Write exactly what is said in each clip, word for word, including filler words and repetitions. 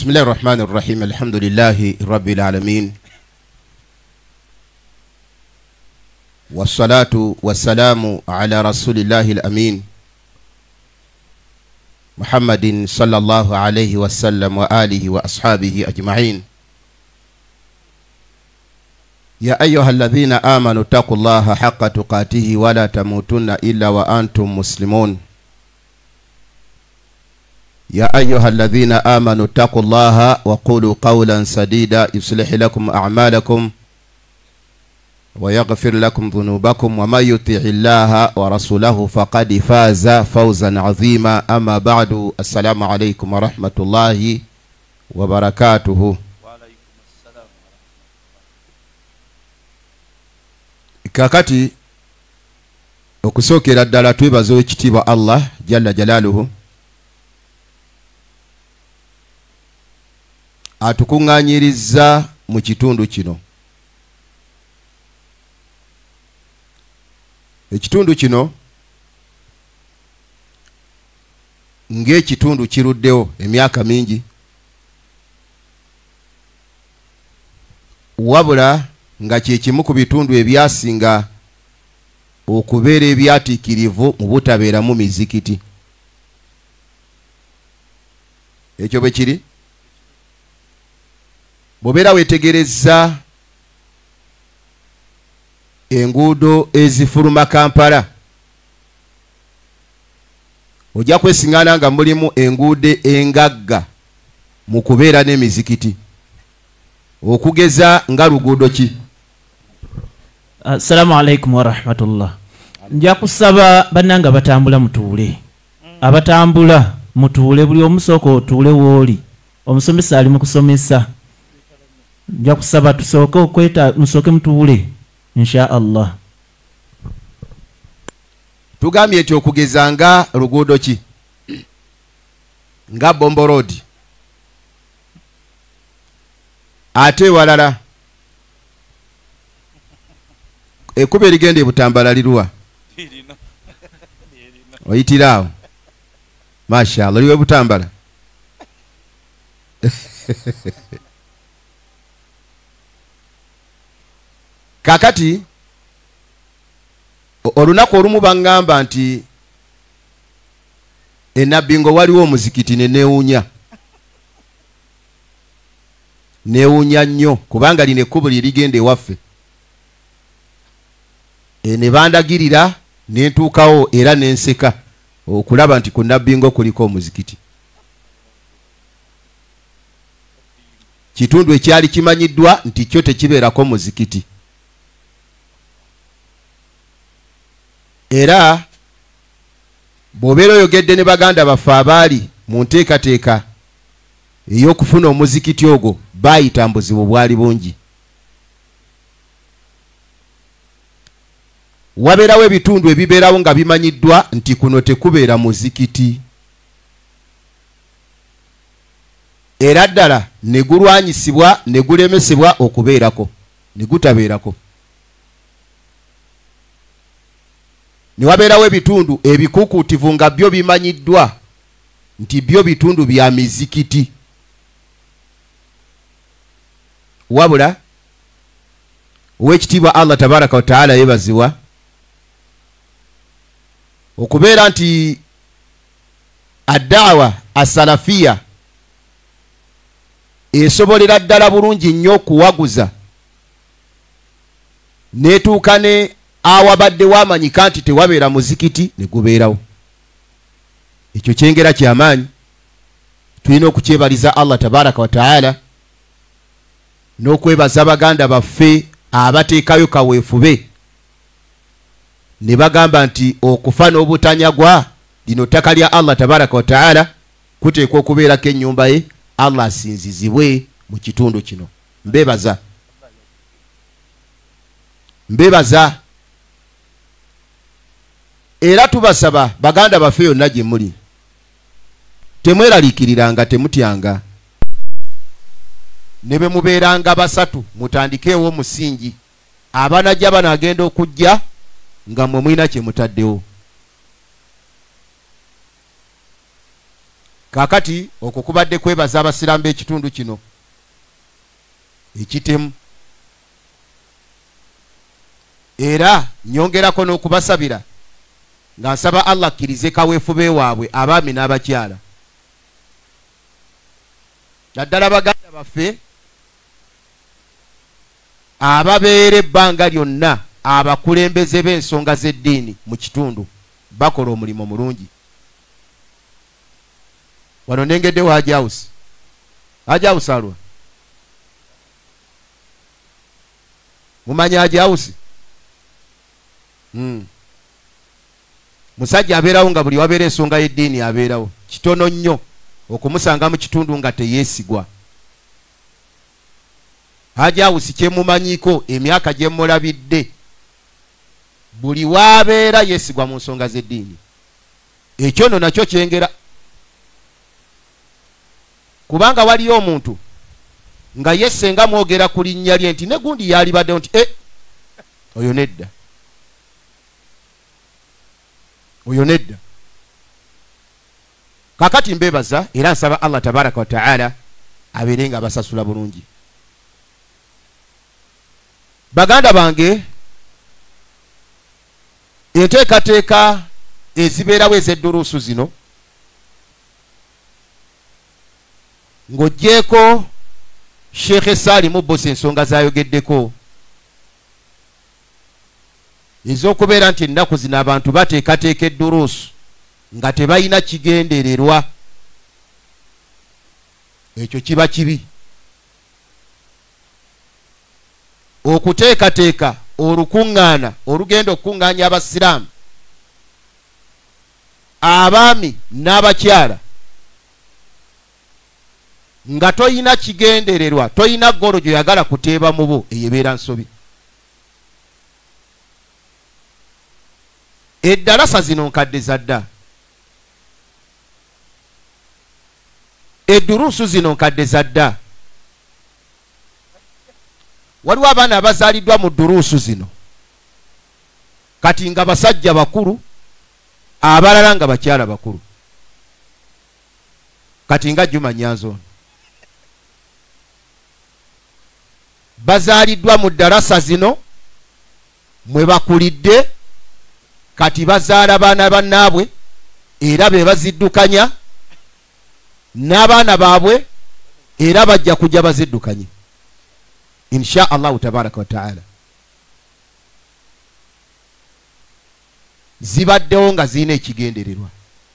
بسم الله الرحمن الرحيم الحمد لله رب العالمين والصلاة والسلام على رسول الله الأمين محمد صلى الله عليه وسلم وآله وأصحابه أجمعين. يا أيها الذين آمنوا اتقوا الله حق تقاته ولا تموتن إلا وأنتم مسلمون. يا أيها الذين آمنوا اتقوا الله وقولوا قولا سديدا يصلح لكم أعمالكم ويغفر لكم ذنوبكم ومن يطع الله ورسوله فقد فاز فوزا عظيما. أما بعد السلام عليكم ورحمة الله وبركاته. وعليكم السلام. kakati okusookera ddala twebaza ekitiibwa Allah jalla jalaaluhu atukuŋŋaanyirizza mu kitundu kino. Ekitundu kino ng'ekitundu kiruddewo emyaka mingi, wabula nga kye kimu ku bitundu ebyasinga okubeera ebyatiikirivu mu butabeeramu mizikiti. Ekyo bwe kiri. Bw'obeera weetegerezza enguudo ezifuluma Kampala, ojja kwesiŋŋaana nga mulimu enguudo engagga mu kubeera n'emizikiti. Okugeza nga luguudo ki? Assalamu alaikum wa rahmatullah. Nja kusaba bannanga batambula mutuule. Abatambula mutuule, buli omusooka otuule wooli. Omusomesa ali mu kusomesa. Nja kusaba tusooke okweta musooke mutuule insha Allah. Tugambye eti okugeza nga luguudo ki? Nga Bombo Road. Ate walala ekkubo erigenda e Butambala liruwa? Oyitira awo. Mashallah, liwe Butambala. Kakati olunaku olumu baŋŋamba nti enabbingo waliwo omuzikiti ne neewuunya. Neewuunya nnyo kubanga lino ekkubo lye ligenda ewaffe. E ne bandagirira ne ntuukawo era ne nseka okulaba nti ku nabbingo kuliko omuzikiti. Kitundu ekyali kimanyiddwa nti kyo tekibeerako muzikiti. Era bw'obeera oyogedde ne baganda baffe abaali mu nteekateeka ey'okufuna omuzikiti ogwo, baayita mbuzibu bwali bungi. Wabeerawo ebitundu ebibeerawo nga bimanyiddwa nti kuno tekubeera muzikiti, era ddala ne gulwanyisibwa ne gulemesebwa okubeerako, ne gutabeerako. Ne wabeerawo ebitundu ebikuukuutivu nga byo bimanyiddwa nti byo bitundu bya mizikiti, wabula ow'ekitiibwa Allah tabaraka wa taala yeebazibwa okubeera nti addawa asalafiya esobolera ddala bulungi nnyo okuwaguza neetuuka ne awabadde wamanyika nti tewabeera muzikiti ne gubeerawo. Ekyo kyengera kyamaanyi. Tulina okukyebaliza Allah tabaraka wa taala n'okwebaza baganda baffe abateekayo kaweefube ne bagamba nti okufa n'obutanyagwa lino ttaka lya Allah tabaraka wa taala kuteekwa okubeerako ennyumba ye, Allah asinzizibwe mu kitundu kino. Mbebaza. Mbebaza. Era tubasaba baganda baffe yonna gye muli, temweraliikiriranga, temutyanga. Ne bwe mubeeranga basatu mutandikeewo omusingi, abanajja banagenda okujja nga mmwe mulina kye mutaddewo. kakati okukubadde kwebaza abasiraamu b'ekitundu kino ekitemu era nyongerako n'okubasabira nga nsaba Allah akkirize kaweefube waabwe abaami n'abakyala naddala baganda baffe ababeera ebbanga lyonna abakulembeze b'ensonga z'eddiini mu kitundu bakola omulimu mulungi. Wano ndengeddewo Haji House. Haji House alwa mumanya Haji House? Hmm. Musajja abeerawo nga buli wabeera ensonga y'eddiini abeerawo. Kitono nnyo okumusanga mu kitundu nga teyeesigwa. Haji House kyemumanyiko emyaka gye mulabidde buli wabeera yeesigwa mu nsonga z'eddiini. Ekyo nno nakyo kyengera kubanga waliyo omuntu nga yesenga mwogera ku linnya lye nti ne gundi yalibadde nti eh oyo nedda oyo nedda. Kakati mbebaza era nsaba Allah tabaraka wa taala abeerenga abasasula bulungi. Baganda bange enteekateeka ezibeerawo ez'edduruusu zino ng'oggyeko Sheikh Salimu Bosi ensonga zayogeddeko ez'okubeera nti ennaku zino abantu bateekateeka edduruusu nga tebalina kigendererwa, ekyo kiba kibi. Okuteekateeka olukuŋŋaana olugenda okukuŋŋaanya abasiraamu abaami n'abakyala nga toyina kigendererwa, toyina ggolo gyoyagala kuteeba mu bo, eyebeera nsobi. Eddalasa zino nkadde za dda, edduruusu zino nkadde za dda. Waliwo abaana abazaaliddwa mu dduruusu zino kati nga basajja bakulu, abalala nga bakyala bakulu, kati nga Juma Nyanzo bazaaliddwa mu ddalasa zino mwe bakulidde, kati bazaala baana bannaabwe era be baziddukanya n'abaana baabwe era bajja kujja baziddukanye insha Allahu tabaraka wa taala. Zibaddewo nga zirina ekigendererwa,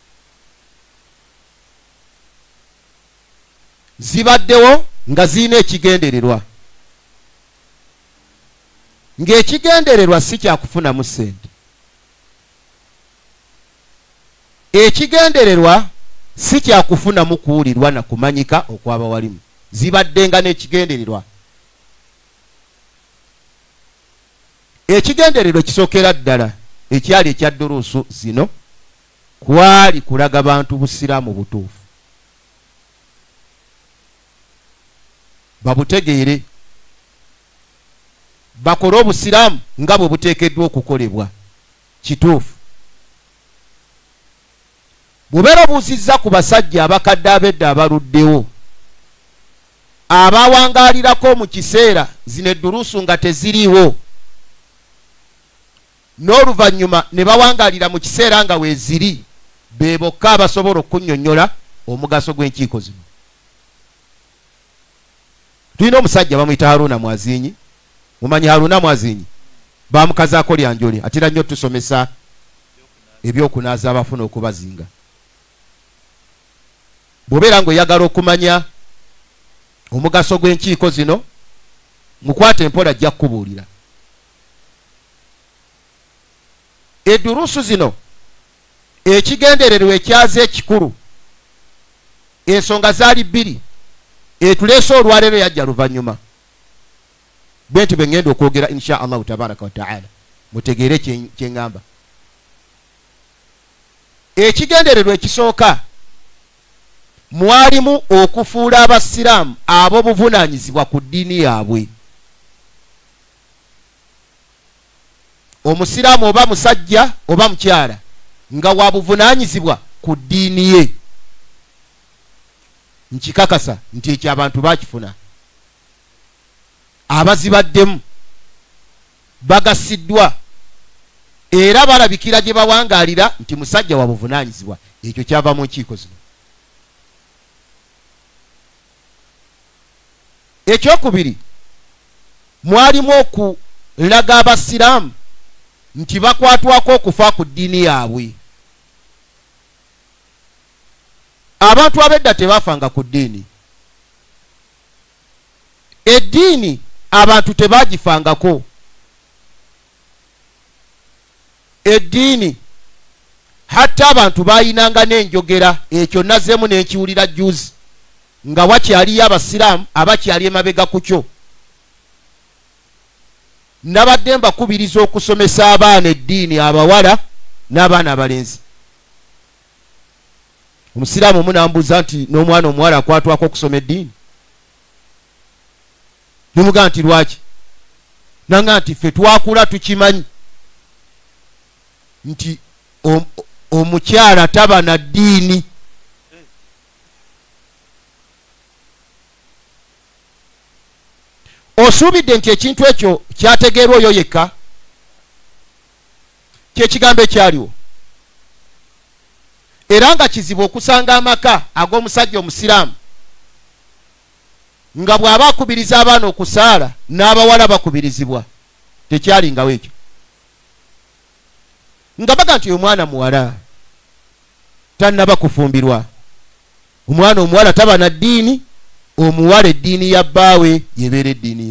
zibaddewo nga zirina ekigendererwa, ng'ekigendererwa si kyakufunamu ssente. Ekigendererwa si kyakufunamu kuwulirwa na kumanyika okw'abawalimu, zibaddenga n'ekigendererwa. Ekigendererwa kisookera ddala ekyali ekya dduruusu zino kwali kulaga bantu busiraamu butuufu, babutegeere, bakole obusiraamu nga bwe buteekeddwa okukolebwa kituufu. Bubeera obuuzizza ku basajja abakadde ab'edda abaluddewo abawangaalirako mu kiseera zino edduruusu nga teziriiwo, n'oluvannyuma ne bawangaalira mu kiseera nga weeziri, be bokka abasobola okunnyonnyola omugaso gw'enkiiko zino. Tulina omusajja bamuyita Haruna Mwazinyi. Mumanyi Haruna Mwazinyi? Bamukazaako lyanjole, atera nnyo tusomesa ebyokunaaza abafuna okubazinga. Bw'obeera ng'oyagala okumanya omugaso gw'enkiiko zino, mukwate empola ajja kukubuulira. Edduruusu zino ekigendererwa ekyaza ekikulu, ensonga zaali bbiri, etuleese olwaleero yajja luvannyuma. Bwe nti bwe ngenda okwogera insha Allahu tabaraka wa taala mutegeere kye ngamba. Ekigendererwa ekisooka mwalimu okufuula abasiraamu abo buvunaanyizibwa ku ddiini yaabwe. Omusiraamu oba musajja oba mukyala nga wa buvunaanyizibwa ku ddiini ye. nkikakasa nti ekyo abantu bakifuna. Abazibaddemu bagasiddwa era balabikira gye bawangaalira nti musajja wa buvunaanyizibwa. Ekyo kyava mu nkiiko zino. Ekyokubiri, mwalimu okulaga abasiraamu nti bakwatwako okufa ku ddiini yaabwe. Abantu ab'edda tebaafanga ku ddiini. Eddiini abantu tebagifangako. Eddiini hatta abantu bayinanga n'enjogera. Ekyo nazeemu n'enkiwulira juzi nga wakyaliyo abasiraamu abakyali emabega ku kyo. Nabadde mbakubiriza okusomesa abaana eddiini, abawala n'abaana abalenzi. Omusiraamu munambuuza nti n'omwana omuwala akwatwako okusoma eddiini? Numuga nti lwaki? Nanga nti ffe twakula tukimanyi nti omukyala taba na ddiini. Osuubidde nti ekintu ekyo kyategeerwa oyo yekka? Kyekigambo ekyaliwo. Era nga kizibu okusanga amaka ag'omusajja omusiraamu nga bw'aba akubiriza abaana okusaala n'abawala bakubirizibwa. Tekyalingawo ekyo. Nga baga nti omwana muwala tannaba kufumbirwa. Omwana omuwala taba na ddiini, omuwala eddiini ya bbaawe yebeera eddiini ye.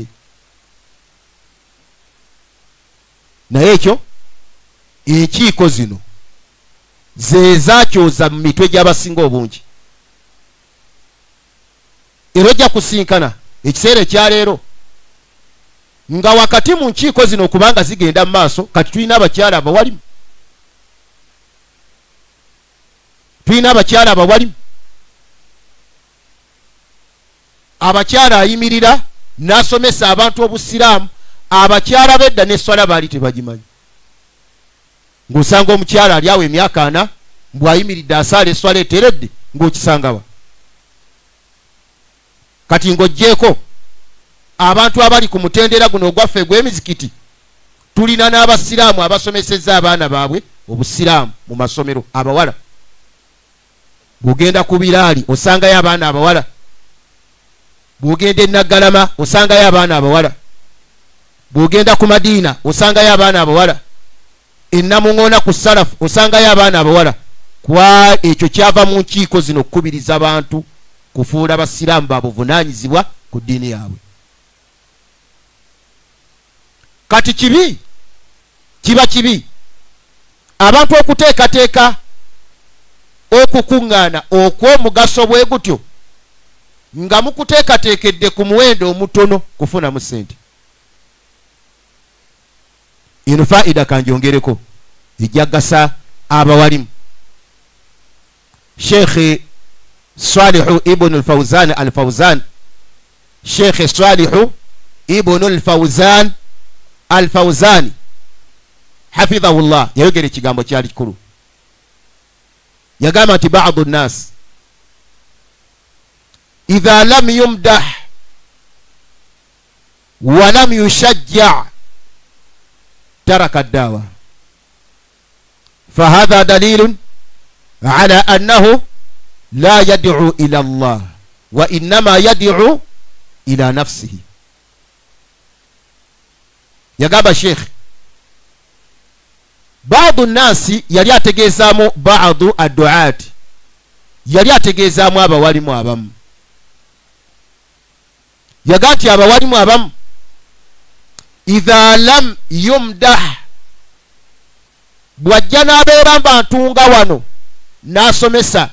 Naye ekyo enkiiko zino ze zaakyoza mu mitwe gy'abasinga obungi. Era ojja kusinkana ekiseera ekyaleero nga wakati mu nkiiko zino okubanga zigenda mu maaso, kati tulina abakyala abawalimu. Tulina abakyala abawalimu. Abakyala ayimirira n'asomesa abantu obusiraamu. Abakyala bedda n'esswala baali tebagimanyi. Ng'osanga omukyala ali awo emyaka ana bw'ayimiridde asaala esswala eteredde ng'okisangawa. Kati ng'oggyeko abantu abali ku mutendera guno ogwaffe gw'emizikiti, tulina n'abasiraamu abasomesezza abaana baabwe obusiraamu mu masomero abawala. Bw'ogenda ku Biraali osangayo abaana abawala. Bw'ogenda e Naggalama osangayo abaana abawala. Bw'ogenda ku Madiina osangayo abaana abawala. E Namuŋŋoona ku Salafu osangayo abaana abawala. Kwa ekyo kyava mu nkiiko zino okukubiriza abantu kufuula abasiraamu babuvunaanyizibwa ku ddiini yaabwe. Kati kibi, kiba kibi abantu okuteekateeka okukuŋŋaana okw'omugaso bwe gutyo nga mukuteekateekedde ku muwendo omutono kufunamu ssente. Eno faida kanjongereko ejjagasa abawalimu. Sheikh Salihu ibn al-Fawzan al-Fawzan Sheikh Salihu ibn al-Fawzan al-Fawzani hafidhahullah yayogera ekigambo kyali kikulu. Yagamba nti ba'du nnas idha lam yumdah wa lam yushajja' taraka ad-dawa fahadha dalilun ala annahu la yad'u ila Allah wa innama yad'u ila nafsihi. Yagamba Sheikh ba'du nnasi yali ategeezaamu ba'du ad-du'at, yali ategeezaamu abawalimu abamu. Yaga nti abawalimu abamu idha lam yumdah, bwajja n'abeera mbantunga wano n'asomesa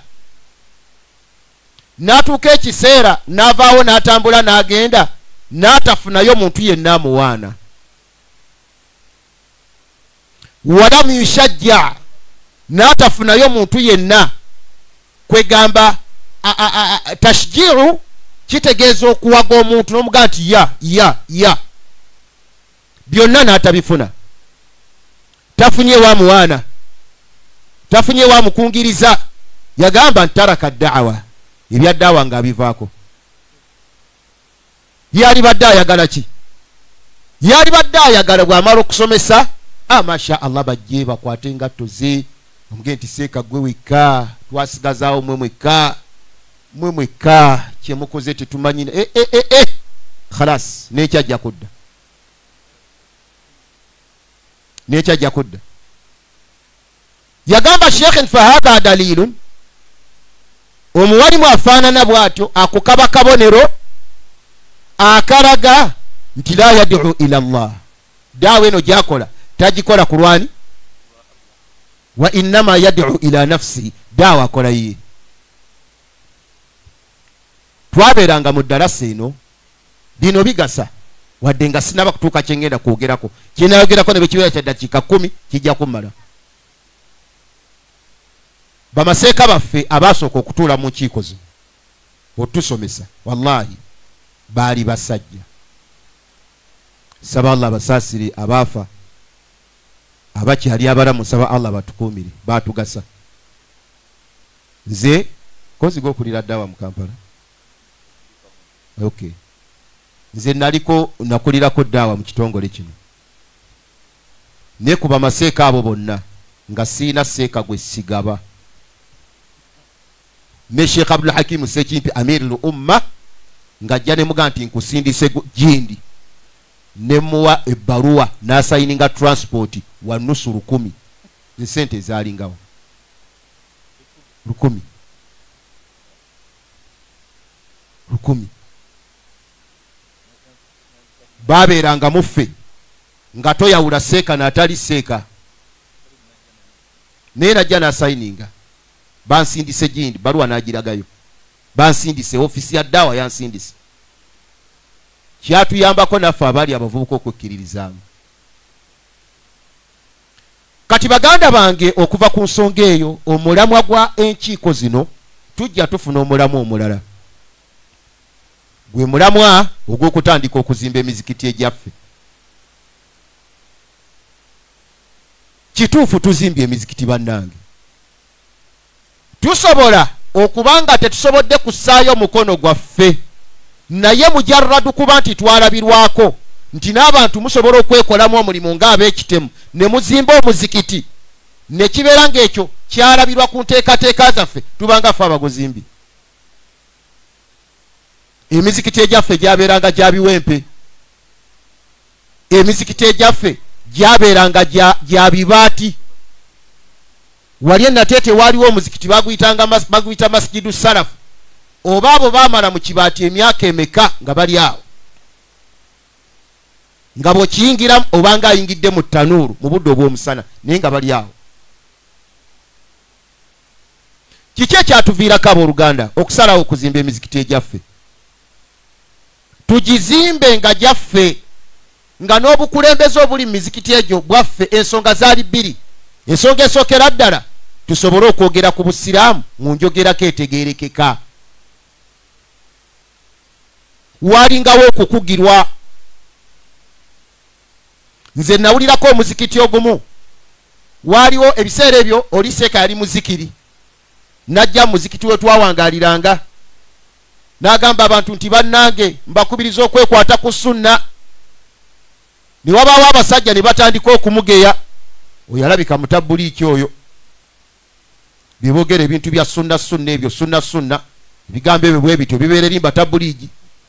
n'atuuka ekiseera n'avaawo n'atambula n'agenda n'atafunayo muntu yenna amuwaana. Walamu yushajja, n'atafunayo muntu yenna. Kwegamba tashjiru kitegeeza okuwaga omuntu n'omugaa nti ya ya ya, byonna n'atabifuna. Tafunye wa muwaana, tafunye wa mukungiriza. Yagamba ntaraka da'wa, ebyaddawa nga abivaako. Yali badde ayagala ki? Yali badde ayagala bw'amala okusomesa, ah masha Allah bajje bakwate engatto ze omugende nti seeka gwe wekka twasigazaawo mwe mwekka mwe mwekka kyemukoze tetumanyina e, e, e, e. Khalas nekyajja kudda nekyajja kudda yagamba Sheikh fahadha dalilun omuwalimu afaanana bw'atyo akukaba kabonero akaraga nti la yad'u ila Allah dawe eno gyakola tagikola kulwani wa innama yad'u ila nafsi dawa akola ye. Twabeeranga mu darasa eno bino bigasa wadde nga sinaba kutuuka kyengenda kwogerako kyenayogerako ne bekibeera kya dakiika kumi kijja kumala. Bamaseeka baffe abaasooka okutuula mu nkiiko zino otusomesa wallahi baali basajja. Saba Allah basaasire abaafa abakyali abalamu, saba Allah batukuumire baatugasa. Nze kozi g'okulira ddawa mu Kampala. Okay. Nze naliko nakulirako ddawa mu kitongole kino. Ne ku bamaseeka abo bonna nga siina seeka gwe sigaba. Ne Sheikh Abdul Hakim Sekimpi Amirul Umma ng'ajja ne muga nti nkusindise jindi ne muwa ebbaluwa n'asayininga transport wa nusu lukumi esente ezaalingawo lukumi lukumi babeeranga muffe nga toyawula seeka n'atali seeka naye najja n'asayininga bansindise jindi baluwa n'agiragayo bansindise ofisi ya ddawa yansindise. Kyatuyambako naffe abaali abavubuka okwekkiririzaamu. Kati baganda bange okuva ku nsonga eyo omulamwa gwa enkiiko zino tujja tufuna omulamu omulala. Gwe mulamwa ogw'okutandika okuzimba emizikiti egyaffe. Kituufu tuzimbye emizikiti bannange. Tusobola okubanga tetusobodde kussaayo mukono gwaffe naye mujarradu kuba nti twalabirwako nti n'abantu musobola okwekolamu omulimu ng'ab'ekitemu ne muzimba omuzikiti ne kibeera ng'ekyo kyalabirwa ku nteekateeka zaffe tubanga ffe abaguzimbi. Emizikiti egyaffe gyabeeranga gya biwempe, emizikiti egyaffe gyabeeranga gya bibaati. Wali ennateete waaliwo omuzikiti baguyitanga baguyita Masjidu Salafu, oba abo baamala mu kibaati emyaka emeka nga bali awo nga bw'okiyingira obanga ayingidde mu ttanuuru mu budde obw'omusana naye nga bali awo. Kiki ekyatuviirako abooluganda okusalawo okuzimba emizikiti egyaffe? Tugizimbe nga gyaffe nga n'obukulembeze obuli mu mizikiti egyo bwaffe. Ensonga zaali bbiri. Ensonga esookera ddala tusobole okwogera ku busiraamu mu njogerako etegeerekeka. Waalingawo okukugirwa. Nze nawulirako omuzikiti ogumu, waaliwo ebiseera ebyo oli seeka yali muzikiri, najja muzikiti we twawangaaliranga n'agamba abantu nti bannange mbakubiriza okwekwata ku sunna. Ne wabaawo abasajja ne batandika okumugeya. Oyalabika mutabuliiki oyo bibogera ebintu bya sunna sunna ebyo sunna sunna ebigambo ebyo bwe bityo bibeera erimba tabuliigi.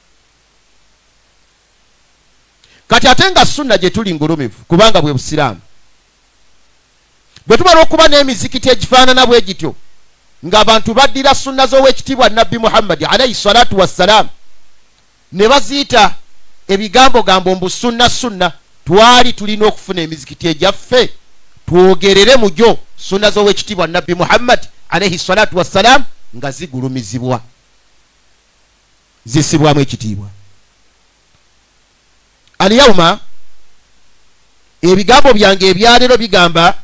Kati ate nga sunna gye tuli ngulumivu kubanga bwe busiraamu. Bwe tumala okuba n'emizikiti egifaanana bwe gityo ng'abantu baddira sunna z'owekitiibwa Nabbi Muhammad alayhi salatu wassalaam ne baziyita ebigambo gambo mbu sunna sunna, twali tulina okufuna emizikiti egyaffe twogerere mu gyo sunna z'owekitiibwa Nabbi Muhammad alayhi salatu wassalaam nga zigulumizibwa zisibwamu ekitiibwa. Aliyawma ebigambo byange ebyaleero bigamba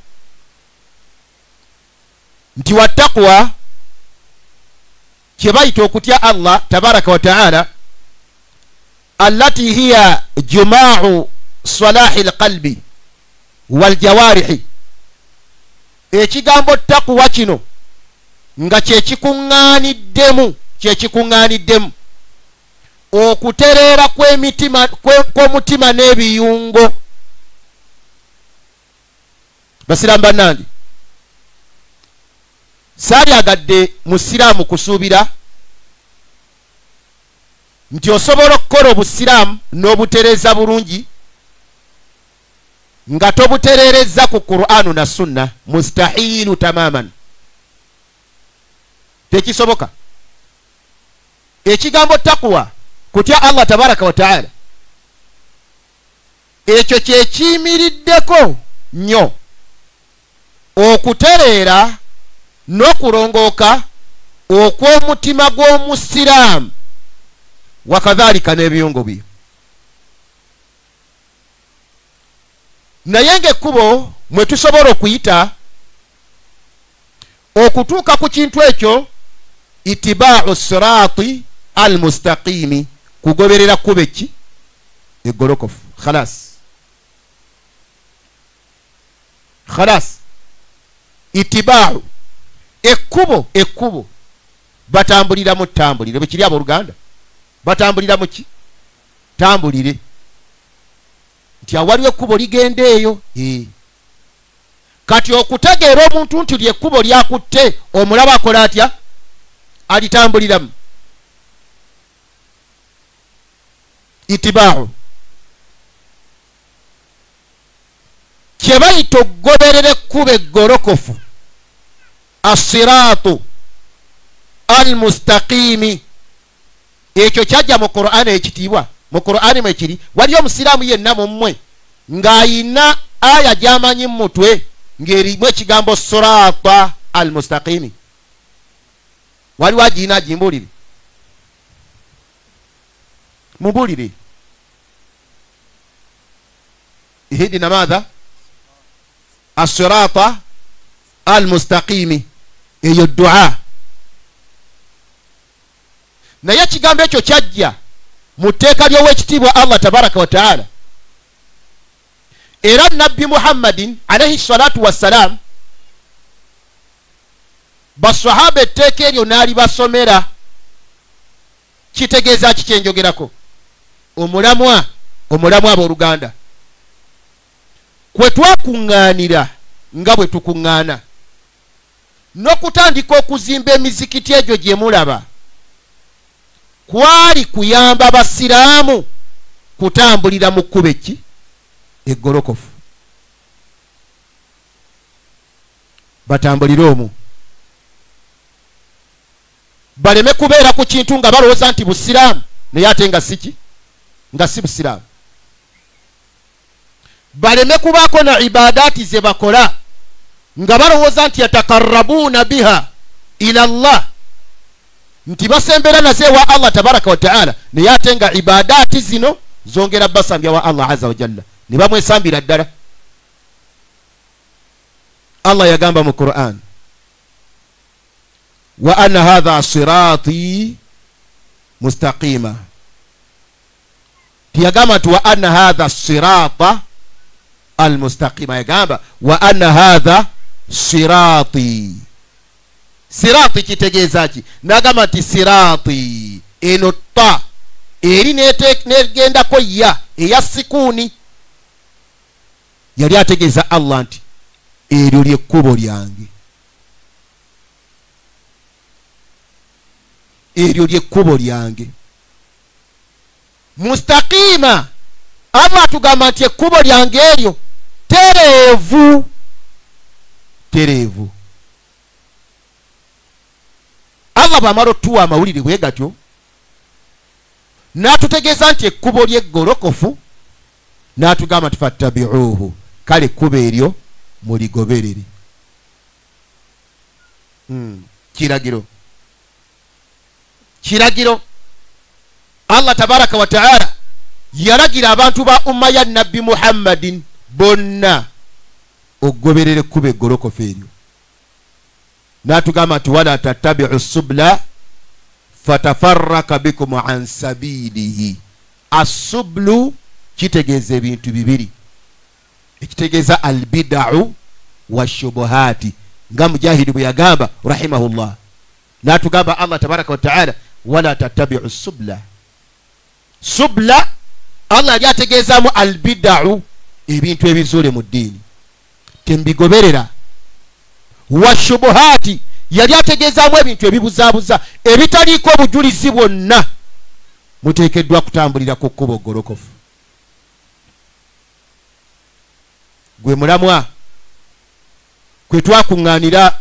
nti wattaqwa kye bayita okutya Allah tabaraka wa ta'ala allati hiya jumaa'u salahi alqalbi waljawarihi. Ekigambo ttaqwa kino nga kye kikuŋŋaaniddemu kyekikuŋŋaaniddemu okutereera kw'emitima kw'omutima n'ebiyungo. basiraamu bannange, saalyagadde mu siraamu kusuubira nti osobola okukola obusiraamu n'obutereeza bulungi nga tobutereereza ku Qur'aanu na sunna. mustahiilu tamaman, tekisoboka. ekigambo taqwa, kutya Allah tabaraka wa taala, ekyo kyekiyimiriddeko nnyo okutereera n'okulongooka okw'omutima gw'omusiraamu, wakadhalika n'ebiyungo bye. naye ng'ekkubo mwe tusobola okuyita okutuuka ku kintu ekyo, itibaa'u siraati al mustaqiimi, kugoberera kkubo ki eggolokofu. khalas khalas itibaa'u ekkubo ekkubo batambuliramu tambulire, bwe kiri abooluganda, batambuliramu ki tambulire, nti awaliwo ekkubo ligenda eyo. e. kati okutegeera omuntu nti lyekkubo lyakutte, omulaba akola atya? alitambuliramu. itibaa'u kye bayita okugoberera ekkubo eggolokofu, assiraatu almustaqiimi. ekyo kyajja mu Qur'aani ekitiibwa. mu Qur'aani mwe kiri. waliyo omusiraamu yenna mu mmwe ng'ayina aya gy'amanyi mu mutwe ng'erimu ekigambo siraata almustaqiimi? waliwo agiina agimbuulire? mumbuulire. ihdina maadha assiraata almustaqiimi, eyo du'a. naye ekigambo ekyo kyajja mu tteeka ly'owekitiibwa Allah tabaraka wa taala, era nabbi Muhammadin alayhi salatu wassalaam basahaba etteeka eryo naali basomera. kitegeeza ki kyenjogerako? omulamwa omulamwa abooluganda, kwe twakuŋŋaanira nga bwe tukuŋŋaana n'okutandika okuzimba emizikiti egyo gye mulaba, kwali kuyamba basiraamu kutambulira mu kkubo ki eggolokofu. batambulire omwo, baleme kubeera ku kintu nga balowooza nti busiraamu naye ate nga siki nga si busiraamu. baleme kubaako na ibadaati ze bakola nga balowooza nti yatakarrabuuna biha ila Allah, nti basembera naze wa Allah tabaraka wa taala, naye ate nga ibadaati zino zongera basambya wa Allah azza wa jalla, ne bamwesambira ddala. Allah yagamba mu Qur'an, wa anna hadha siraati mustaqima. tiyagamba nti wa anna hadha siraata almustaqima, yagamba wa anna hadha siraati. siraati kitegeeza ki? nagamba nti siraati eno ta eri negendako ya eya sikuuni. yali ategeeza Allah nti eryo lyekkubo lyange, eryo lyekkubo lyange mustaqima. Allah atugamba nti ekkubo lyange eryo tereevu, tereevu. Allah bw'amala otuwa amawulire bwe gatyo n'atutegeeza nti ekkubo ly'eggolokofu, n'atugamba nti fattabi'uuhu, kale ekkubo eryo muligoberere. hmm. kiragiro kiragiro Allah tabaraka wa taala yalagira abantu ba umma ya nabbi Muhammadin bonna okugoberera ekkubo eggolokofu eryo. n'atugamba nti wala tattabi'u subula fatafarraka bikum an sabilihi. asublu kitegeeza ebintu bibiri, ekitegeeza albida'u washubuhati, nga Mujahidi bwe yagamba rahimahullah. n'atugamba Allah tabaraka wa taala wala tattabi'u subla. Subla Allah yali ategeezaamu albidau, ebintu ebizuule mu ddiini tembigoberera. Washubuhaati yali ategeezaamu ebintu ebibuzaabuza ebitaliiko obujulizi bwonna. Muteekeddwa kutambulira ku kkubo golokofu. Gwe mulamwa kwe twakuŋŋaanira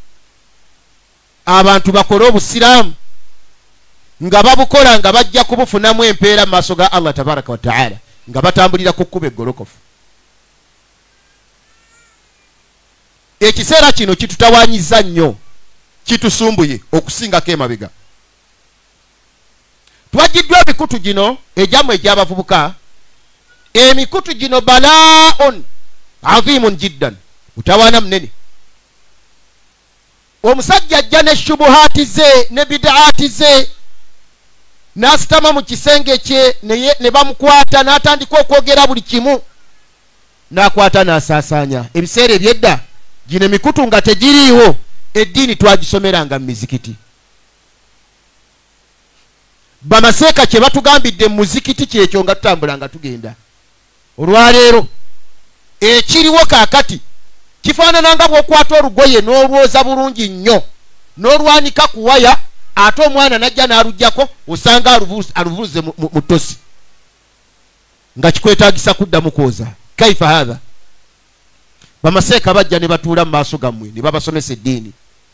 abantu bakole obusiraamu nga babukola nga bajja kubufunamu empeera mu maaso ga Allah tabaraka wa ta'ala nga batambulira ku kkubo eggolokofu. Ekiseera kino kitutawaanyiza nnyo, kitusumbuye okusingako emabega. Twagiddwa emikutu gino egyamu egy'abavubuka. Emikutu gino balaa'un azimun jiddan, mutawaana munene. Omusajja ajja ne shubuhaati ze ne bidaati ze n'asitama mu kisenge kye ne bamukwata n'atandika okwogera buli kimu, n'akwata n'asaasaanya. Ebiseera ebyedda gino emikutu nga tegiriiwo, eddiini twagisomeranga mu mizikiti. Bamaseeka kye batugambidde mu muzikiti kyekyo nga tutambula nga tugenda. Olwaleero ekiriwo kaakati kifaanana nga bw'okwata olugoye n'olwoza bulungi nnyo n'olwanika ku waya, ate omwana najja n'alugjako osanga aluvuluze mu ttosi nga kikwetaagisa kuddamu kwoza. Kaifa haadha? Bamaseeka bajja ne batuula mu maaso gammwe ne babasomesa eddiini,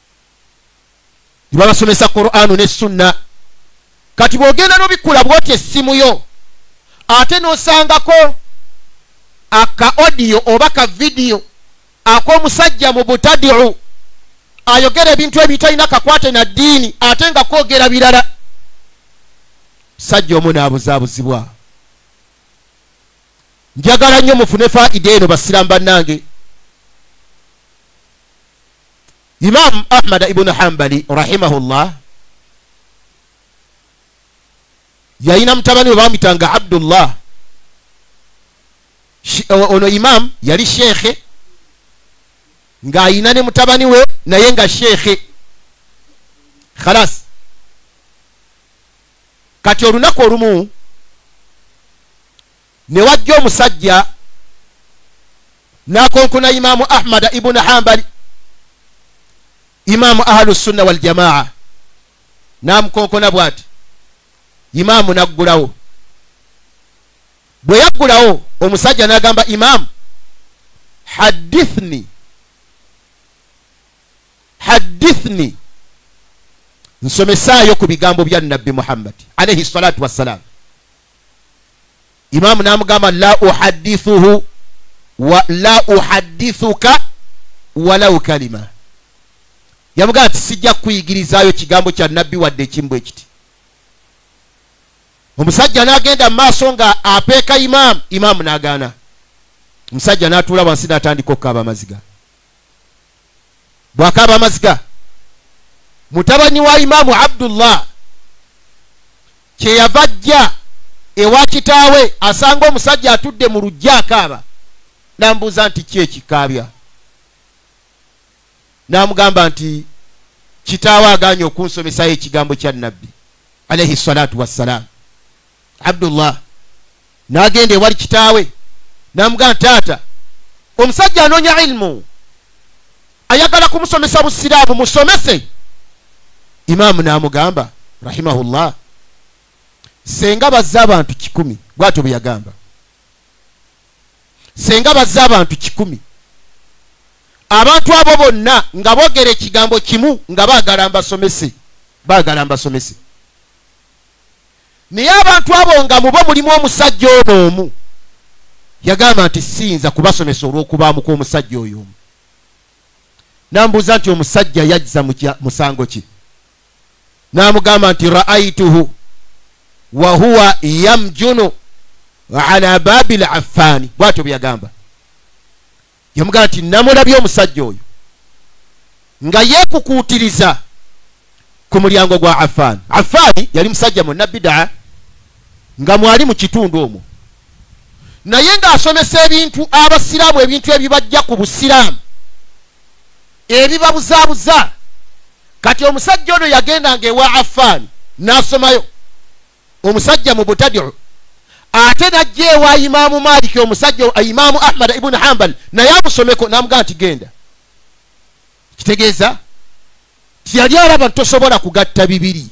ne babasomesa Qur'aanu ne Sunna. Kati bw'ogenda n'obikkula bw'oti essimu yo ate n'osangako aka audio oba ka video ak'omusajja mu butadi'u ayogera ebintu ebitalina kakwate na ddiini ate nga kwogera birala, sajja omu n'abuzaabuzibwa. Njagala nnyo mufune faida eno basiraamu bannange. Imam Ahmad ibn Hanbali rahimahullah yalina mutabani we bamwitanga Abdullah. Ono imam yali sheekhe ng'ayina ne mutabani we naye nga sheekhe. Khalas, kati olunaku olumu ne wajja omusajja n'akonkona Imaamu Ahmad ibn Hanbali, Imaamu ahlu sunna wal jamaa, n'amukonkona bw'ati. Imaamu n'aggulawo. Bwe yaggulawo omusajja n'agamba Imaamu, hadithni hadithni, nsomesaayo ku bigambo bya Nabbi Muhammad alayhi salatu wassalam. Imaamu n'amugamba la uhadithuhu wa la uhadithuka walau kalima. Yamugamba ati sijja kuyigirizaayo kigambo kya Nabbi wadde ekimu ekiti. Omusajja n'agenda mu maaso nga apeeka Imaamu. Imaamu n'agaana. Omusajja n'atuula wansi n'atandika okukaaba amaziga. Bw'akaaba amaziga, mutabani wa Imaamu Abdullah kye yava ajja ewa kitaawe asanga omusajja atudde mu lujja akaaba, n'amubuuza nti ki ekikaabya? N'amugamba nti kitaawe agaanye okunsomesayo ekigambo kya Nabbi alayhi salatu wassalam. Abdullah n'agenda ewali kitaawe n'amugamba taata, omusajja anoonya ilmu, ayagala kumusomesa busiraamu, musomese. Imaamu n'amugamba rahimahullah, senga bazze abantu kikumi, bw'atyo bwe yagamba, senga bazze abantu kikumi, abantu abo bonna nga boogera ekigambo kimu nga baagala mbasomese, baagala mbasomese, naye abantu abo nga mubo mulimu omusajja ono omu, yagamba nti siyinza kubasomesa olw'okubaamu kw'omusajja oyo omu. N'ambuuza nti omusajja yajja mu musango ki? N'amugamba nti ra'aytuhu wa huwa yamjunu ala babil Affani, bw'atyo bwe yagamba. Yamugamba nti namulabye omusajja oyo nga yeekukuutiriza ku mulyango gwa Affani. Affani yali musajja munnabidaa nga mwali mu kitundu omwo, naye ng'asomesa ebintu abasiraamu, ebintu ebibajja ku busiraamu, ebibabuzaabuza. Kati omusajja ono yagendanga ewa Affani n'asomayo omusajja mu butadi'u ate najja ewa imaamu Maliki omusajja imaamu Ahmad ibn Hanbal naye amusomeko n'amugamba nti genda. Kitegeeza tiyali alaba tosobola kugatta bibiri,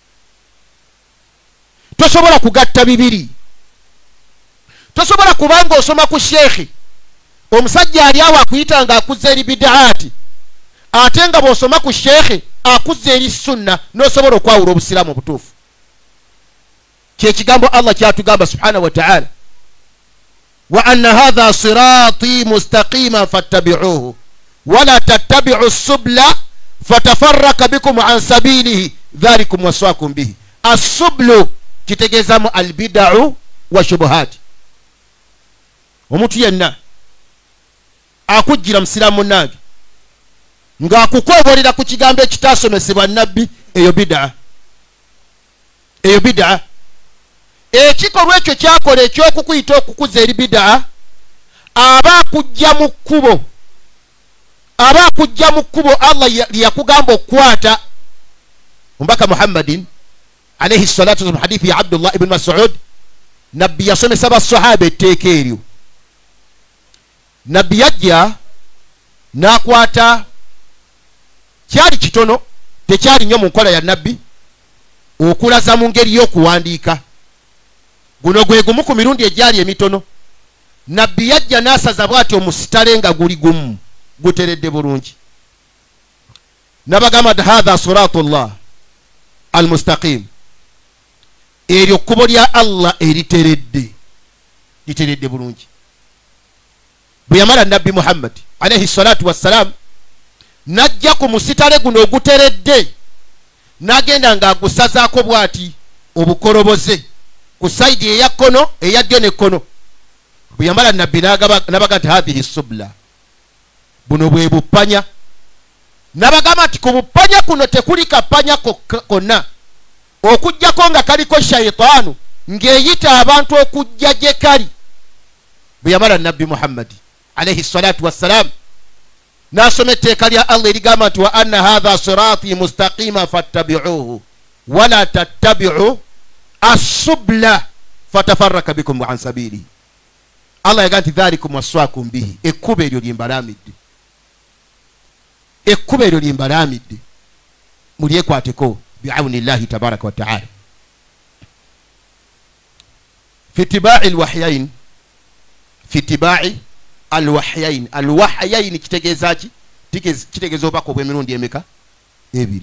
tosobola kugatta bibiri, tosobola kubanga osoma ku sheekhi omusajja ali awo akuyitanga akuzza eri bidaati ate nga bw'osoma ku sheekhi akuzza eri sunna n'osobola okwawula obusiraamu obutuufu. Kyekigambo Allah kyatugamba subhanahu wa ta'ala, wa anna hadha sirati mustaqima fattabi'uhu wala tattabi'u subla fatafarraka bikum an sabilihi dhalikum waswakum bihi. As-sublu kitegezamu albid'u wa shubuhat. Omuntu yenna akujjira musiramu nange nga akukobolera ku kigambo ekitasomesebwa nabbi, eyo bid'a, eyo bid'a. Ekikolwa ekyo kyakola ekyokukuyita okukuza eri bid'a aba akujja mu kkubo, aba akujja mu kkubo Allah liyakugamba okukwata. Omubaka Muhammadin alayhi salatu wa hadithi ya Abdullah ibn Mas'ud, nabbi yasomesa basahaba etteeka eryo. Nabbi yajja n'akwata, kyali kitono tekyali nnyo mu nkola ya nabbi, okulaza mu ngeri y'okuwandiika. Guno gwe gumu ku mirundi egyali emitono. Nabbi yajja n'asaza bw'ati omusitale nga guli gumu guteredde bulungi. Nabagamba hadha siratullah almustaqim, eryo kkubo lya Allah eriteredde, literedde bulungi. Bwe yamala nabbi Muhammad alayhi salatu wassalam najja ku musitale guno oguteredde n'agenda ng'agusazaako bw'ati obukoloboze ku saidi eya kkono eya ddyo n'ekkono. Bwe yamala nabbi n'abaga nti hadhihi subla, buno bwe bupanya. N'abagamba nti ku bupanya kuno tekuli kapanya konna okujjako nga kaliko shayitaanu ng'eyita abantu okujja gye kali. Bwe yamala nabbi Muhammad alayhi salatu wassalam n'asoma etteeka lya Allah erigamba nti wa anna hadha sirati mustaqima fattabi'uhu wala tattabi'u as-subla fatafarraka bikum an sabili. Allah yagamba nti dhalikum waswakum bihi, ekkubo eryo limbalamidde, ekkubo eryo limbalamidde, mulyekwateko bi'awnillahi tabaraka wa ta'ala. fi ittiba'i alwahyain, fi ittiba'i alwahyain, alwahyain kitegeeza ki? Kitegeeza obubaka obw'emirundi emeka? Ebiri.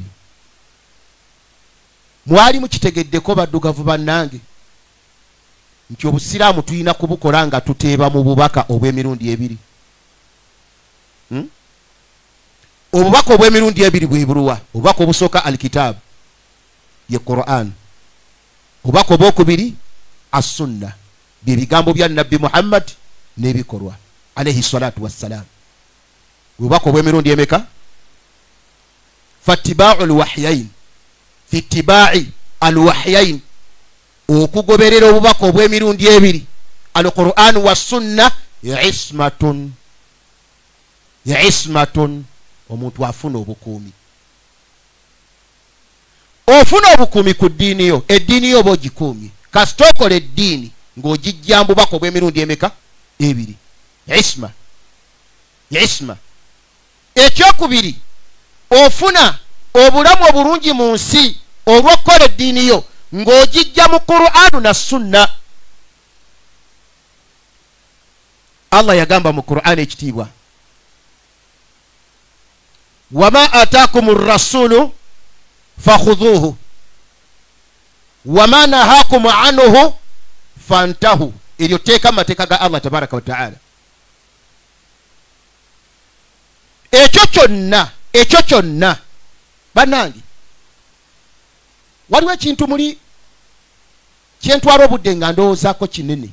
Mwali mukitegeddeko baddugavu bannange nti obusiraamu tulina kubukola nga tuteeba mu bubaka obw'emirundi ebiri. hmm? Obubaka obw'emirundi ebiri bwe buluwa? Obubaka obusooka alkitaabu ye Qur'an, obubaka obwokubiri as-sunna, bye bigambo bya nabbi Muhammad n'ebikolwa alayhi salatu wassalam. Obubaka obw'emirundi emeka? fattiba'u alwahyain, fi ittiba'i alwahyain, okugoberera obubaka obw'emirundi ebiri al-Qur'an wa sunna, ismatun, ismatun, omuntu afuna obukuumi. Ofuna obukuumi ku ddiini yo, eddiini yo bogikuumye. Kasita okola eddiini ng'ogijja mu bubaka obw'emirundi emeka? Ebiri. Isma, isma. Ekyokubiri, ofuna obulamu obulungi mu nsi olw'okukola eddiini yo ng'ogijja mu Qur'an na sunna. Allah yagamba mu Qur'an ekitiibwa, wama ataakum ar-rasulu fakhudhuhu wama nahakum anhu fantahu. Eryo teeka amateeka ga Allah tabaraka wa ta'ala. Ekyo kyonna, ekyo kyonna bannange, waliwo ekintu muli kyentwala obudde nga ndowoozaako kinene,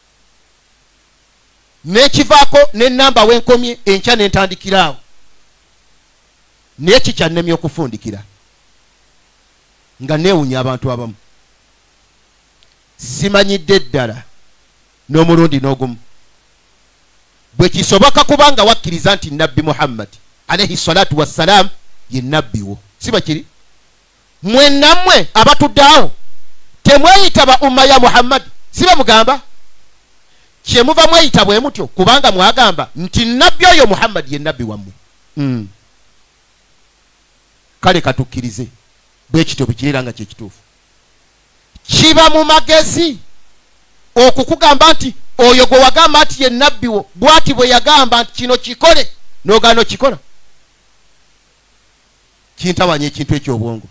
n'ekivaako n'ennamba wenkomye enkya n'entandikiraawo, naye kikyannemye okufundikira nga neewunya abantu abamu. Simanyidde ddala n'omulundi n'ogumu bwe kisoboka kubanga wakkiriza nti nabbi Muhammad alayhi salatu wassalam ye nabbi wo, si bakiri? mwennammwe abatuddeawo temweyita ba umma ya Muhammad sibe mugamba kyemuva mweyita bwe mutyo kubanga mwagamba nti nabbi oyo Muhammad ye nabbi wammwe mm. kale katukkirize bwe kityo bikirira nga kyekituufu kiba mu magezi okukugamba nti oyo gwe wagamba nti ye nabbi wo bwati bwe yagamba nti kino kikole n'ogaana okikola kintawanya ekintu ekyobwongo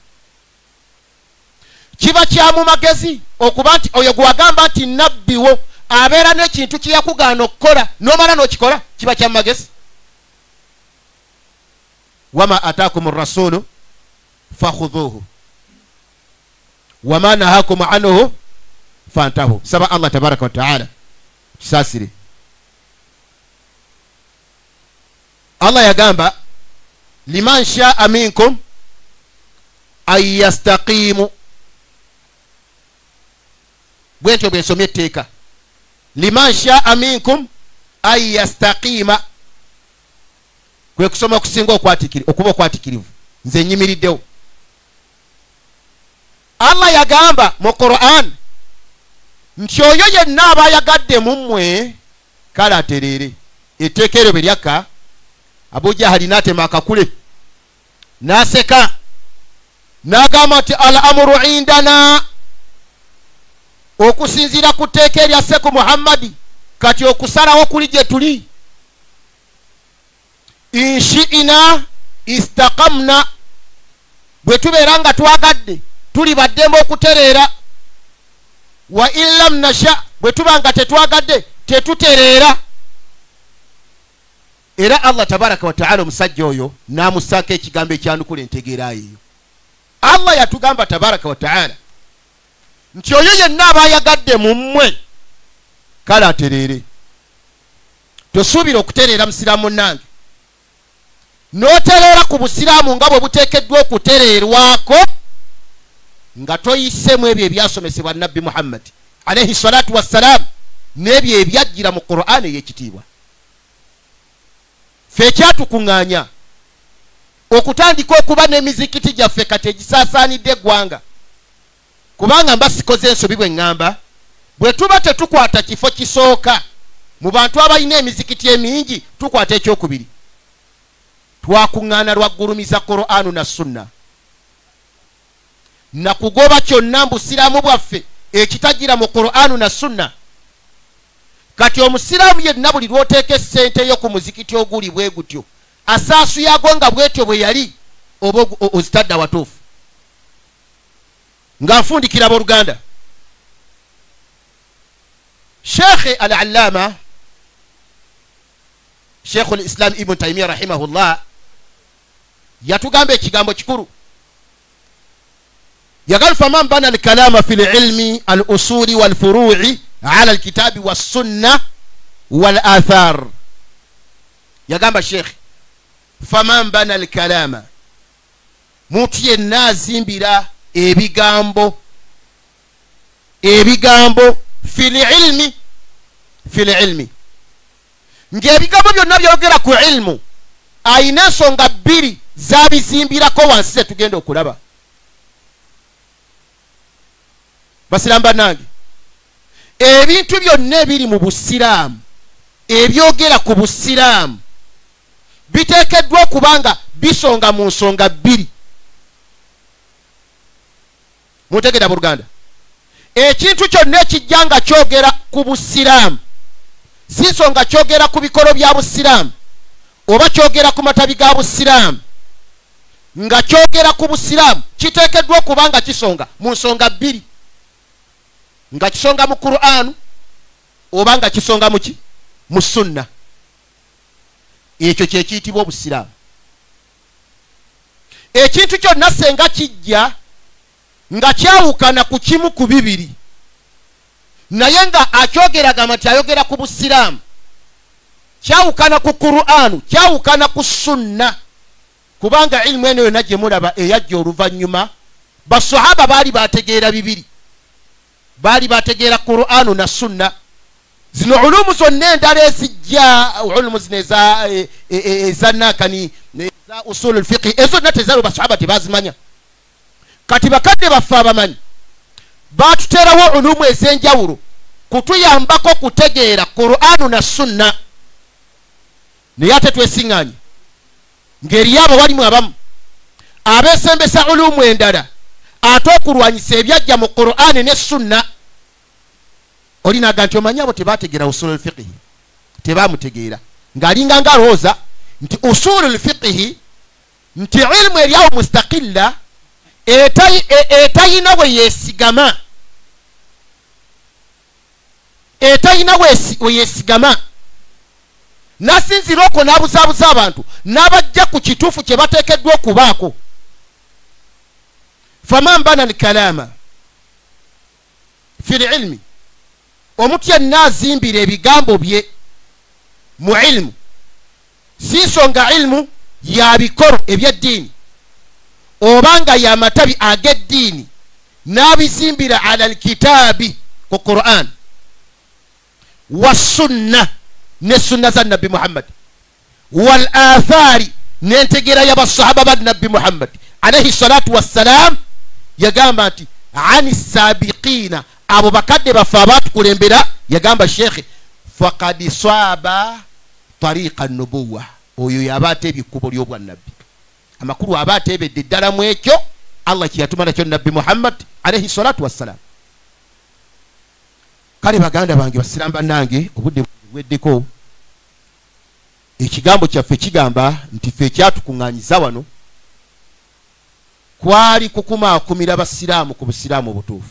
kiba kya mu magezi okuba nti oyo gwe wagamba nti nabbi wo abeera n'ekintu kye yakugaana okukola n'omala n'okikola kiba kya mu magezi wama ataakum rasulu fakhudhuhu wama nahakum anhu fantahu saba Allah tabaraka wa taala kisasire Allah yagamba liman shaa minkum ay yastaqimu bwentyo bwensomye etteeka liman shaa minkum ay yastaqima kwe kusoma kusinga okwatikiri okuba okwatikirivu nze nyimiriddewo Allah yagamba mu Qur'an nti oyo yenna aba yagadde mu mmwe kale atereere etteeka eryo beryaka Abu Jahali n'atema akakule n'aseka n'agamba nti al amru indana okusinziira ku tteeka erya Seku Muhammadi kati okusalawo kuli gye tuli inshi'ina istaqamna bwe tubeera nga twagadde tuli baddembe okutereera wa illam nasha bwe tuba nga tetwagadde tetutereera era Allah tabaraka wa taala omusajja oyo n'amusaako ekigambo ekyanukula entegeera eyo Allah yatugamba tabaraka wa taala nti oyo yenna aba yagadde mu mmwe kale atereere tosuubira okutereera musiraamu nange n'otereera ku busiraamu nga bwe buteekeddwa okutereerwako nga toyisemu ebyo ebyasomesebwa nabbi Muhammad alayhi salatu wassalam n'ebyo ebyajjira mu Qur'an ey'ekitiibwa fe kyatukuŋŋaanya okutandika okuba n'emizikiti gyaffe kati egisaasaanidde eggwanga kubanga mba sikoze ensobi bwe ŋŋamba bwe tuba tetukwata kifo kisooka mu bantu abalina emizikiti emingi tukwata ekyokubiri twakuŋŋaana lwaggulumiza Qur'anu na sunna nakugoba kyonna mbusiraamu bwaffe ekitagira mu Qur'anu na sunna kati omusiraamu yenna buli lwoteeka essente yo ku muzikiti oguli bwe gutyo asaasu yago nga bwetyo bwe yali oba ozitadda watuufu nga nfundikira abooluganda Sheikh al-Allama Sheikh al-Islam Ibn Taymiyyah rahimahullah yatugamba ekigambo kikuru يقال فمن بنى الكلام في العلم الأصول والفروع على الكتاب والسنة والآثار يقام الشيخ فمن بنى الكلام متي النازم بلا إبيغامبو إبيغامبو في العلم في العلم ngebigambo byonna byogera ku ilmu ayina ensonga bbiri zabizimbirako wansi tugenda okulaba basiramba nange ebintu byonna ebiri mu busiraamu ebyogera ku busiraamu biteekeddwa okubanga bisonga mu nsonga bbiri mutegeda buluganda ekintu kyonna ekijja nga kyogera ku busiraamu si nsonga kyogera ku bikolo bya busiraamu oba kyogera ku matabi ga busiraamu nga kyogera ku busiraamu kiteekeddwa okubanga kisonga mu nsonga bbiri nga kisonga mu Qur'an oba nga kisonga mu ki mu sunna ekyo kye kiyitibwa obusiraamu ekintu kyonna senga kijja nga kyawukana ku kimu ku bibiri naye nga akyogeraga nti ayogera ku busiraamu kyawukana ku Qur'an kyawukana ku sunna kubanga ilmu eno yonna gye mulaba eyajja oluvannyuma basahaba baali bategeera bibiri bali bategeera Qur'anu na sunna zino ulumu zonna endala ezijja ulumu zino eza ezannakani eza usul alfiqh ezo nate zalo basahaba tebazimanya kati bakadde baffe abamanyi batuterawo ulumu ez'enjawulo kutuyambako kutegeera Qur'anu na sunna naye ate twesiŋŋaanye ng'eriyo abo walimu abamu abeesembesa ulumu endala ate okulwanyisa ebyajja mu Qur'ani ne sunna olinaga nti omanyi abo tebategeera usulul fiqhi tebamutegeera ng'alinga nga alowooza nti usulul fiqhi nti ilmu eryawo mustaqilla etayina bwe yeesigama etayina bwe yeesigama nasinzira okwo n'abuzaabuza abantu n'abajja ku kituufu kye bateekeddwa okubaako faman bana alkalama fi lilmi omuntu yenna azimbira ebigambo bye mu ilmu si nsonga ilmu ya bikoro ebyeddiini obanga y'amatabi ag'eddiini n'abizimbira ala alkitaabi ku Qur'an wa sunna ne sunna za nabbi Muhammad wal athari n'entegera y'abasahaba ba nabbi Muhammad alayhi salatu wassalam yagamba nti ani sabiqina abo bakadde baffe abatukulembera yagamba shekhe faqad swaba tariqa nubuwa oyo yaba ateebye ekkubo ly'obwannabbi amakulu aba ateebedde ddala mu ekyo Allah kye yatuma nakyo nabbi Muhammad alayhi salatu wassalam. Kale baganda bange basiramu bannange obudde bweddeko ekigambo kyaffe kigamba nti ffe ekyatukuŋŋaanyiza wano kwali kukumaakumira abasiraamu ku busiraamu obutuufu.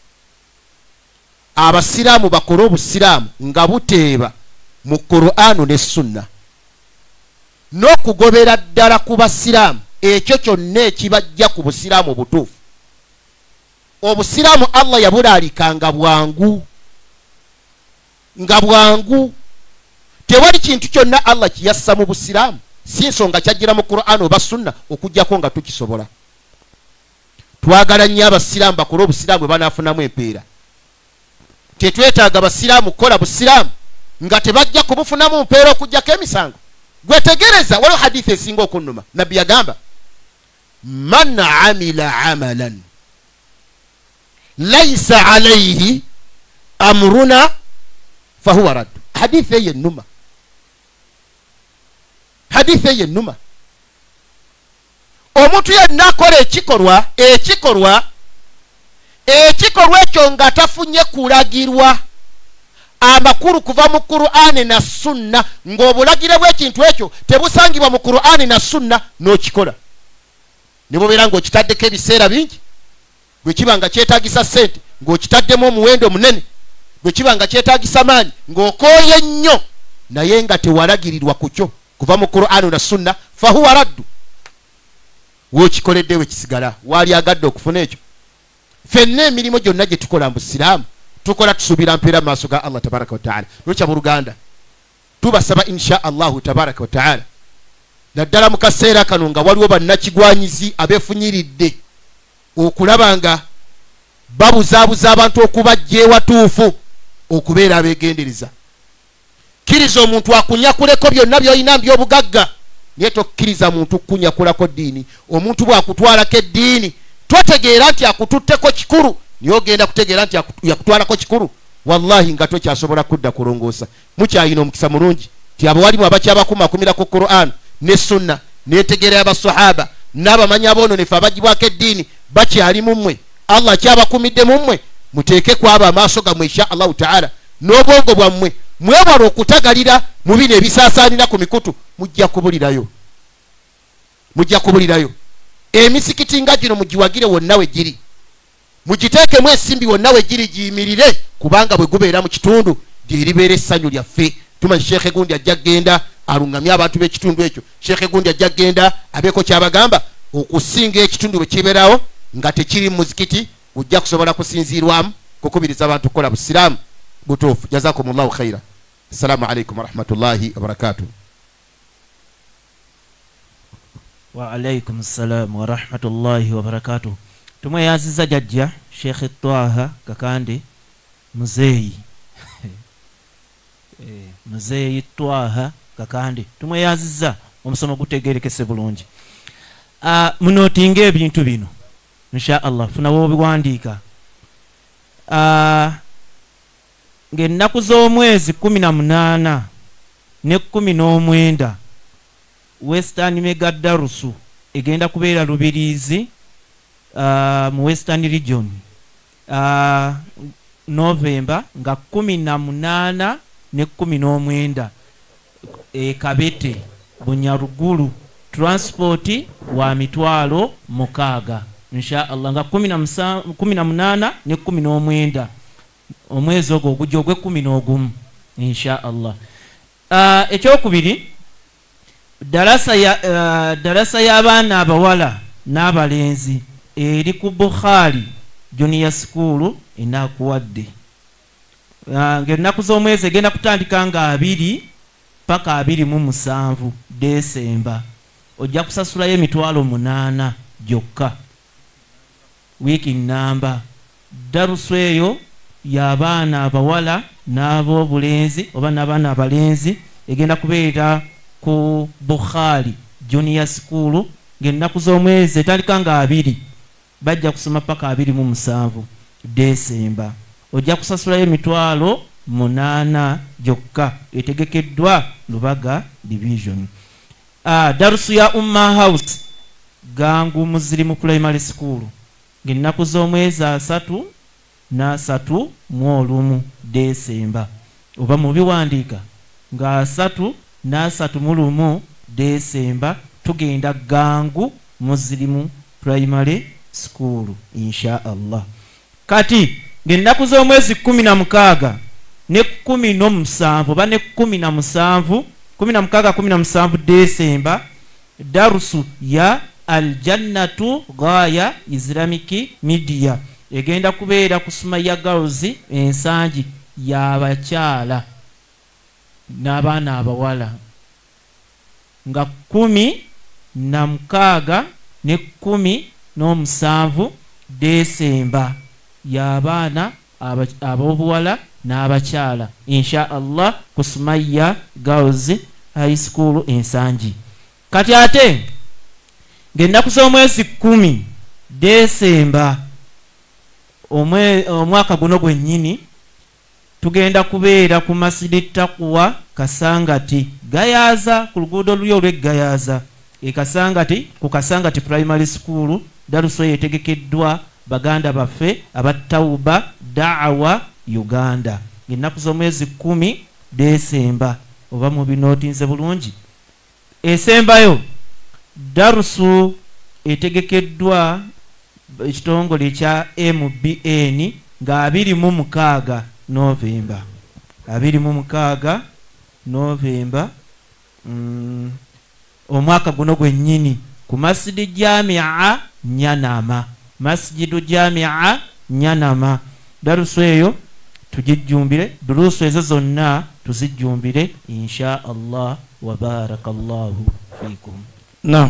Abasiraamu bakole obusiraamu nga buteeba mu Qur'anu ne sunna n'okugobera ddala ku basiraamu ekyo kyonna ekibajja ku busiraamu obutuufu. Obusiraamu Allah yabulaalika nga bwangu nga bwangu tewali kintu kyonna Allah kiyassa mu busiraamu si nsonga kyajjira mu Qur'anu oba sunna okujjako nga tukisobola. Twagala nnyo abasiraamu bakole obusiraamu banaafunamu empeera. Tetwetaaga basiraamu kukola busiraamu nga tebajja kubufunamu mpeera okujjako emisango. Gwetegereza waliwo hadithi esinga okunnuma nabbi yagamba man amila amalan laysa alayhi amruna fahuwa raddu. Hadithi eyo ennuma hadithi eyo ennuma omuntu yenna akola ekikolwa ekikolwa ekikolwa ekyo nga tafunye kulagirwa amakulu kuva mu Qur'ani na sunna ng'obulagire bw'ekintu ekyo tebusangibwa mu Qur'ani na sunna n'okikola nibobeera ng'okitaddeko ebiseera bingi bwe kiba nga kyetaagisa ssente ng'okitaddemu omuwendo munene bwe kiba nga kyetaagisa maanyi ng'okooye nnyo naye nga tewalagirirwa ku kyo kuva mu Qur'ani na sunna fahuwa raddu. W'okikoleddewo kisigala waali agadde okufuna ekyo. Ffenna emirimu gyonna gye tukola mu Busiraamu tukola tusuubira mpeera mu maaso ga Allah tabaraka wa ta'ala. Lwekya mu Luganda tubasaba insha Allahu tabaraka wa ta'ala naddala mu kaseera kano nga waliwo bannakigwanyizi abeefunyiridde okulaba nga babuzaabuza abantu okubajja ewatuufu okubeera abeegendereza. Kkiriza omuntu akunyakuleko byonna by'olina by'obugagga naye tokkiriza muntu kukunyakulako ddiini. Omuntu bw'akutwalako eddiini totegeera nti akututteko kikulu niyo ogenda kutegeera nti yakutwalako kikulu wallahi nga tokyasobola kudda kulongoosa. Mukyayina omukisa mulungi ti abo walimu abakyabakumakumira ku Qur'an ne sunna netegeera y'abasahaba n'abamanyi aboononefu abagibwako eddiini bakyali mu mmwe. Allah kyabakumidde mu mmwe muteeke kwaba amaaso gammwe insha Allahu ta'ala n'obwongo bwammwe mwewala okutagalira mu bino ebisaasaanira ku mikutu mujja kubulirayo mujja kubulirayo. Emisikiti nga gino mugiwagire wonna we giri mugiteekemu ensimbi wonna we giri giyimirire kubanga bwe gubeera mu kitundu lyeribeera essanyu lyaffe. Tumanyi Sheekhe gundi ajja genda alungamye abantu b'ekitundu ekyo. Sheekhe gundi ajja genda abeeko kyabagamba okusinga ekitundu bwe kibeerawo nga tekiri mu muzikiti ojja kusobola kusinziirwamu kukubiriza abantu kukola busiraamu butuufu. Jazakumullahu khaira. Assalamu alaikum warahmatullahi wabarakatuh. Wa alaikum assalam wa rahmatullahi wa barakatuh. Tumweyaziza jajja Sheikh Twaha Kakande muzeeyi muzeeyi Twaha Kakande tumweyaziza omusomo gutegerekese bulungi. Uh, munotinga ebintu bino insha Allah funa wobiwandiika. Uh, ng'ennaku z'omwezi kumi na munaana ne kumi n'omwenda Western Mega Darusu egenda kubeera Lubiriizi uh, mu Western Region uh, November nga kumi na munaana ne kumi n'omwenda e Kabete Bunyaruguru transport wa mitwalo mukaaga insha Allah nga kumi na munaana ne kumi n'omwenda omwezi ogwo ogujja ogwe kumi n'ogumu insha Allah. Uh, ekyokubiri darasa ya uh, darasa y'abaana abawala n'abalenzi eri ku Bukhari Junior School enakuwadde uh, ng'ennaku z'omwezi egenda kutandika nga abiri paka abiri mu musanvu Desemba. Ojja kusasulayo emitwalo munaana gyokka wiiki nnamba. Darusu eyo y'abaana abawala n'ab'obulenzi oba n'abaana abalenzi egenda kubeera ku Bukhari Junior School ng'ennaku z'omwezi etandika nga abiri bajja kusoma paka abiri mu musanvu Desemba. Ojja kusasulayo emitwalo munaana gyokka etegekeddwa Lubaga Division. Uh, Darusu ya Umma House Gangu Muslim Primary School ng'ennaku z'omwezi asatu n'asatu mu olumu Desemba. Oba mubiwandiika nga asatu n'asatu mu lumu Desemba tugenda Gangu Muslim Primary School insha Allah. Kati ng'ennaku z'omwezi kumi na mukaaga ne kumi n'omusanvu oba ne kumi na musanvu kumi na mukaaga kumi na musanvu Desemba Darusu ya Aljannatu Gaya Islamic Media egenda kubeera ku Sumaya Girls ensangi y'abakyala n'abaana abawala nga kumi na mukaaga ne kumi n'omusanvu Desemba y'abaana ab'obuwala n'abakyala insha Allah ku Sumaya Girls High School ensangi. Kati ate ng'ennaku z'omwezi kumi Desemba omwaka guno gwennyini tugenda kubeera ku Masjidi Taqwa Kasangati Gayaza ku luguudo luli olw'Egayaza e Kasangati ku Kasangati Primary School. Darusu yetegekeddwa baganda baffe abatawuba da'awa Uganda ng'ennaku z'omwezi kumi Desemba oba mu binootinze bulungi. Esembayo Darusu etegekeddwa ekitongole ekya M B N nga abiri mu mukaaga November abiri mu mukaaga November mm, omwaka guno gwennyini ku Masjidi Jamia Nyanama Masjidu Jamia Nyanama. Darusu eyo tujijjumbire durusu ezo zonna tuzijjumbire insha Allah wa barakallahu fikum. Naam.